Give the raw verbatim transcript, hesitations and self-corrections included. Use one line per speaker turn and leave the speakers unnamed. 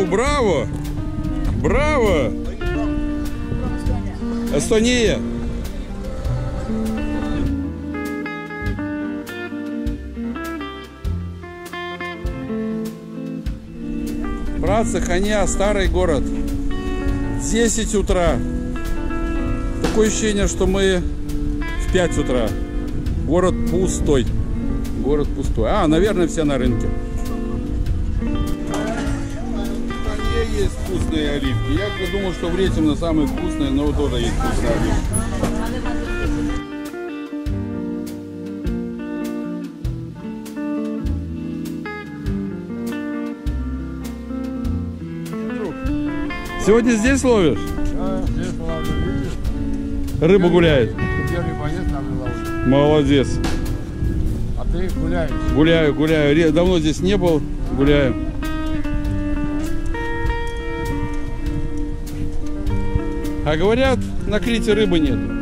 браво! Браво! Эстония! Братцы, Ханя, старый город. десять утра. Такое ощущение, что мы в пять утра. Город пустой. Город пустой. А, наверное, все на рынке. Есть вкусные оливки. Я думал, что в Ретино самые вкусные, но тоже есть вкусные оливки. Сегодня здесь ловишь?
Да, здесь ловлю, видишь?
Рыба где гуляет.
Где рыба есть, там и ловлю.
Молодец.
А ты гуляешь?
Гуляю, гуляю. Давно здесь не был. Гуляю. А говорят, на Крите рыбы нет.